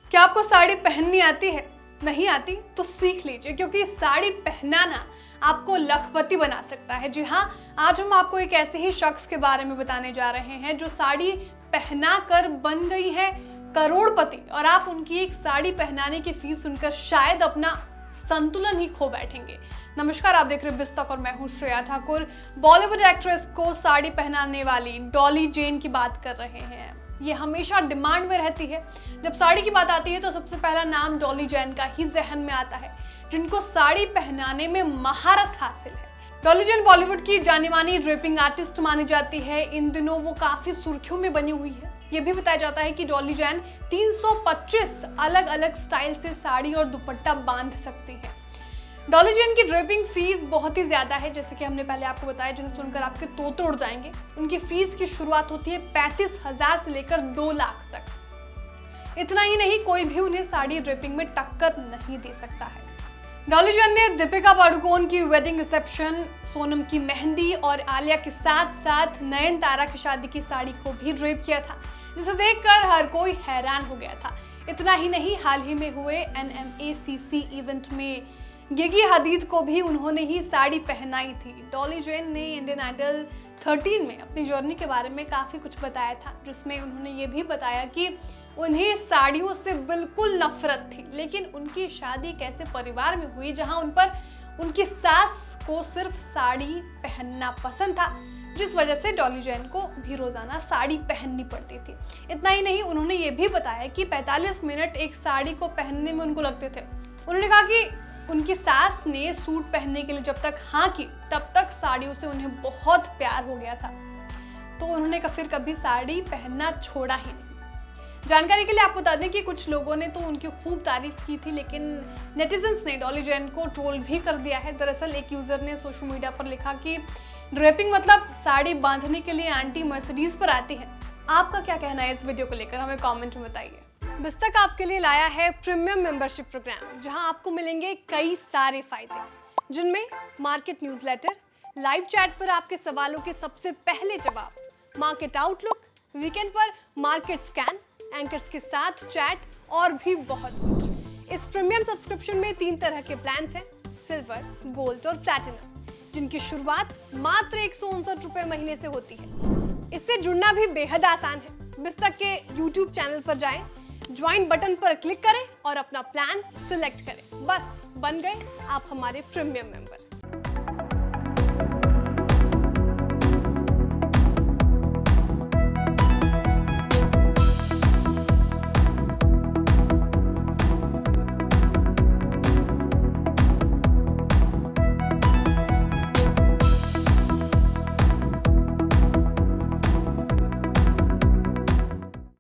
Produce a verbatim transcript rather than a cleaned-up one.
क्या आपको साड़ी पहननी आती है? नहीं आती तो सीख लीजिए, क्योंकि साड़ी पहनाना आपको लखपति बना सकता है। जी हाँ, आज हम आपको एक ऐसे ही शख्स के बारे में बताने जा रहे हैं जो साड़ी पहना कर बन गई है करोड़पति, और आप उनकी एक साड़ी पहनाने की फीस सुनकर शायद अपना संतुलन ही खो बैठेंगे। नमस्कार, आप देख रहे हैं बिस्तक और मैं हूं श्रेया ठाकुर। बॉलीवुड एक्ट्रेस को साड़ी पहनाने वाली डॉली जेन की बात कर रहे हैं। ये हमेशा डिमांड में रहती है। जब साड़ी की बात आती है तो सबसे पहला नाम डॉली जेन का ही जहन में आता है, जिनको साड़ी पहनाने में महारत हासिल है। डॉली जेन बॉलीवुड की जानी मानी ड्रेपिंग आर्टिस्ट मानी जाती है। इन दिनों वो काफी सुर्खियों में बनी हुई है। ये भी बताया जाता है कि डॉली जेन तीन सौ पच्चीस अलग अलग स्टाइल से साड़ी और दुपट्टा बांध सकती है। डॉली जेन की ड्रेपिंग फीस बहुत ही ज्यादा है, जैसे कि हमने पहले आपको बताया, जिसे सुनकर आपके तोते उड़ जाएंगे। उनकी फीस की शुरुआत होती है पैंतीस हजार से लेकर दो लाख तक। इतना ही नहीं, कोई भी उन्हें साड़ी ड्रेपिंग में टक्कर नहीं दे सकता है। डॉली जेन ने दीपिका पादुकोण की वेडिंग रिसेप्शन, सोनम की मेहंदी और आलिया के साथ साथ नयनतारा की शादी की साड़ी को भी ड्रेप किया था, जिसे देखकर हर कोई हैरान हो गया था। इतना ही नहीं, हाल ही में हुए N M A C C event में गिगी हदीद को भी उन्होंने ही साड़ी पहनाई थी। डॉली जेन ने इंडियन आइडल तेरह में अपनी जर्नी के बारे में काफ़ी कुछ बताया था, जिसमें उन्होंने ये भी बताया कि उन्हें साड़ियों से बिल्कुल नफरत थी, लेकिन उनकी शादी एक ऐसे परिवार में हुई जहां उन पर उनकी सास को सिर्फ साड़ी पहनना पसंद था, जिस वजह से डॉली जेन को भी रोजाना साड़ी पहननी पड़ती थी। इतना ही नहीं, उन्होंने ये भी बताया कि पैंतालीस मिनट एक साड़ी को पहनने में उनको लगते थे। उन्होंने कहा कि उनकी सास ने सूट पहनने के लिए जब तक हाँ की, तब तक साड़ियों से उन्हें बहुत प्यार हो गया था, तो उन्होंने फिर कभी साड़ी पहनना छोड़ा ही नहीं। जानकारी के लिए आपको बता दें कि कुछ लोगों ने तो उनकी खूब तारीफ की थी, लेकिन नेटिजन्स ने डॉली जेन को ट्रोल भी कर दिया है। दरअसल एक यूजर ने सोशल मीडिया पर लिखा कि ड्रेपिंग मतलब साड़ी बांधने के लिए आंटी मर्सिडीज पर आती है। आपका क्या कहना है इस वीडियो को लेकर, हमें कमेंट में बताइए। बिस्तक आपके लिए लाया है प्रीमियम मेंबरशिप प्रोग्राम, जहां आपको मिलेंगे कई सारे फायदे, जिनमें मार्केट न्यूज़लेटर, लाइव चैट पर आपके सवालों के सबसे पहले जवाब, मार्केट आउटलुक, वीकेंड पर मार्केट स्कैन, एंकर्स के साथ चैट और भी बहुत कुछ। इस प्रीमियम सब्सक्रिप्शन में तीन तरह के प्लान्स हैं, सिल्वर, गोल्ड और प्लैटिनम, जिनकी शुरुआत मात्र एक सौ उनसठ रुपए महीने से होती है। इससे जुड़ना भी बेहद आसान है। बिस्तक के यूट्यूब चैनल पर जाएं, ज्वाइन बटन पर क्लिक करें और अपना प्लान सिलेक्ट करें। बस बन गए आप हमारे प्रीमियम मेंबर।